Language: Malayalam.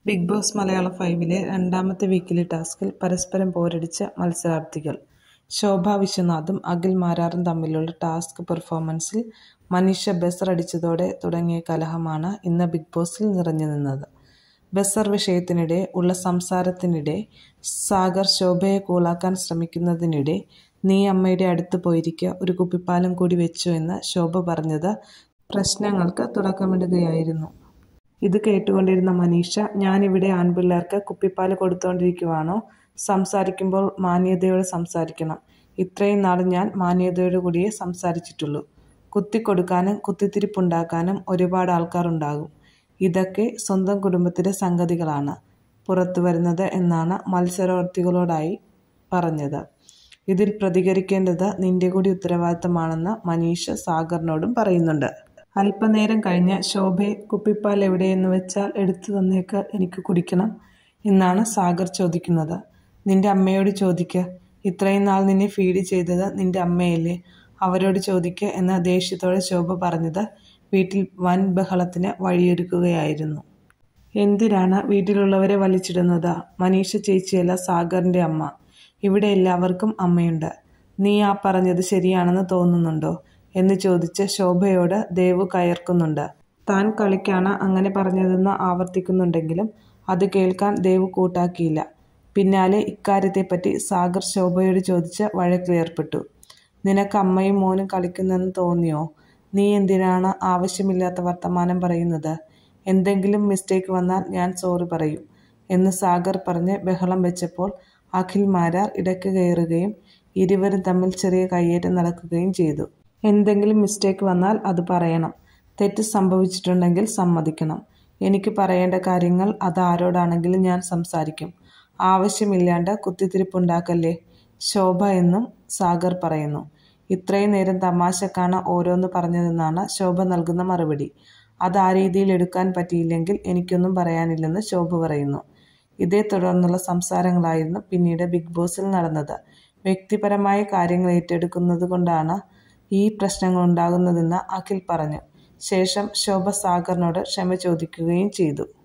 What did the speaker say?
ബിഗ് ബോസ് മലയാളം 5-ലെ രണ്ടാമത്തെ വീക്കിലി ടാസ്കിൽ പരസ്പരം പോരടിച്ച മത്സരാർത്ഥികൾ. ശോഭ വിശ്വനാഥും അഖിൽ മാരാറും തമ്മിലുള്ള ടാസ്ക് പെർഫോമൻസിൽ മനീഷ ബസർ അടിച്ചതോടെ തുടങ്ങിയ കലഹമാണ് ഇന്ന് ബിഗ് ബോസിൽ നിറഞ്ഞു നിന്നത്. ബസർ വിഷയത്തിനിടെ ഉള്ള സംസാരത്തിനിടെ സാഗർ ശോഭയെ കൂളാക്കാൻ ശ്രമിക്കുന്നതിനിടെ "നീ അമ്മയുടെ അടുത്ത് പോയിരിക്കുക, ഒരു കുപ്പിപ്പാലും കൂടി വെച്ചോ" എന്ന് ശോഭ പറഞ്ഞത് പ്രശ്നങ്ങൾക്ക് തുടക്കമിടുകയായിരുന്നു. ഇത് കേട്ടുകൊണ്ടിരുന്ന മനീഷ "ഞാനിവിടെ ആൺപിള്ളേർക്ക് കുപ്പിപ്പാല് കൊടുത്തോണ്ടിരിക്കുവാണോ? സംസാരിക്കുമ്പോൾ മാന്യതയോടെ സംസാരിക്കണം. ഇത്രയും നാൾ ഞാൻ മാന്യതയോടു കൂടിയേ സംസാരിച്ചിട്ടുള്ളൂ. കുത്തിക്കൊടുക്കാനും കുത്തിത്തിരിപ്പുണ്ടാക്കാനും ഒരുപാട് ആൾക്കാർ ഉണ്ടാകും. ഇതൊക്കെ സ്വന്തം കുടുംബത്തിലെ സംഗതികളാണ് പുറത്തു വരുന്നത്" എന്നാണ് മത്സരാർത്ഥികളോടായി പറഞ്ഞത്. ഇതിൽ പ്രതികരിക്കേണ്ടത് നിന്റെ കൂടി ഉത്തരവാദിത്തമാണെന്ന് മനീഷ സാഗറിനോടും പറയുന്നുണ്ട്. അല്പനേരം കഴിഞ്ഞ് "ശോഭേ, കുപ്പിപ്പാൽ എവിടെയെന്ന് വെച്ചാൽ എടുത്തു തന്നേക്ക്, എനിക്ക് കുടിക്കണം" എന്നാണ് സാഗർ ചോദിക്കുന്നത്. "നിന്റെ അമ്മയോട് ചോദിക്ക്. ഇത്രയും നാൾ നിന്നെ ഫീഡ് ചെയ്തത് നിന്റെ അമ്മയല്ലേ, അവരോട് ചോദിക്ക്" എന്ന് ദേഷ്യത്തോടെ ശോഭ പറഞ്ഞത് വീട്ടിൽ വൻ ബഹളത്തിന് വഴിയൊരുക്കുകയായിരുന്നു. "എന്തിനാണ് വീട്ടിലുള്ളവരെ വലിച്ചിടുന്നത്? മനീഷ ചേച്ചിയല്ല സാഗറിന്റെ അമ്മ. ഇവിടെ എല്ലാവർക്കും അമ്മയുണ്ട്. നീ ആ പറഞ്ഞത് ശരിയാണെന്ന് തോന്നുന്നുണ്ടോ" എന്ന് ചോദിച്ച് ശോഭയോട് ദേവു കയർക്കുന്നുണ്ട്. താൻ കളിക്കാണ് അങ്ങനെ പറഞ്ഞതെന്ന് ആവർത്തിക്കുന്നുണ്ടെങ്കിലും അത് കേൾക്കാൻ ദേവു കൂട്ടാക്കിയില്ല. പിന്നാലെ ഇക്കാര്യത്തെപ്പറ്റി സാഗർ ശോഭയോട് ചോദിച്ച് വഴക്കിലേർപ്പെട്ടു. "നിനക്ക് അമ്മയും മോനും കളിക്കുന്നെന്ന് തോന്നിയോ? നീ എന്തിനാണ് ആവശ്യമില്ലാത്ത വർത്തമാനം പറയുന്നത്? എന്തെങ്കിലും മിസ്റ്റേക്ക് വന്നാൽ ഞാൻ സോറി പറയും" എന്ന് സാഗർ പറഞ്ഞ് ബഹളം വെച്ചപ്പോൾ അഖിൽ മാരാർ ഇടയ്ക്ക് കയറുകയും ഇരുവരും തമ്മിൽ ചെറിയ കയ്യേറ്റം നടക്കുകയും ചെയ്തു. "എന്തെങ്കിലും മിസ്റ്റേക്ക് വന്നാൽ അത് പറയണം. തെറ്റ് സംഭവിച്ചിട്ടുണ്ടെങ്കിൽ സമ്മതിക്കണം. എനിക്ക് പറയേണ്ട കാര്യങ്ങൾ അതാരോടാണെങ്കിലും ഞാൻ സംസാരിക്കും. ആവശ്യമില്ലാണ്ട് കുത്തിത്തിരിപ്പുണ്ടാക്കല്ലേ ശോഭ" എന്നും സാഗർ പറയുന്നു. "ഇത്രയും നേരം തമാശക്കാണ് ഓരോന്ന് പറഞ്ഞതെന്നാണ് ശോഭ നൽകുന്ന മറുപടി. അത് ആ രീതിയിൽ എടുക്കാൻ പറ്റിയില്ലെങ്കിൽ എനിക്കൊന്നും പറയാനില്ലെന്ന് ശോഭ പറയുന്നു. ഇതേ തുടർന്നുള്ള സംസാരങ്ങളായിരുന്നു പിന്നീട് ബിഗ് ബോസിൽ നടന്നത്. വ്യക്തിപരമായ കാര്യങ്ങൾ ഏറ്റെടുക്കുന്നത് കൊണ്ടാണ് ഈ പ്രശ്നങ്ങൾ ഉണ്ടാകുന്നതെന്ന് അഖിൽ പറഞ്ഞു. ശേഷം ശോഭ സാഗറിനോട് ക്ഷമ ചോദിക്കുകയും ചെയ്തു.